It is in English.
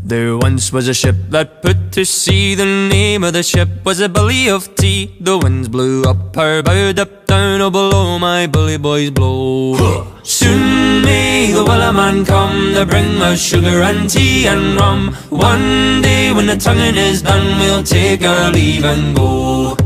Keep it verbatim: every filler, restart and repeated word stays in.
There once was a ship that put to sea. The name of the ship was a Billy of Tea. The winds blew up her bow, up down, oh below my bully boys blow. Soon may the Wellerman come to bring us sugar and tea and rum. One day when the tonguing is done, we'll take our leave and go.